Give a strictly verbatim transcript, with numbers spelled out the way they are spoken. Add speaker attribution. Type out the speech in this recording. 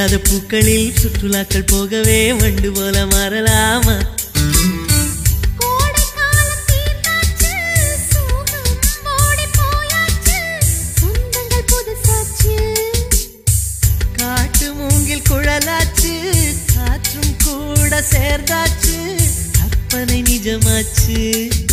Speaker 1: பூக்காத பூக்களில் சுற்றுலாக்கள் போகவே வண்டு போல மாறலாமா? காட்டு மூங்கில் குழலாச்சு, காற்றும் கூட சேர்ந்தாச்சு, கற்பனை நிஜமாச்சு.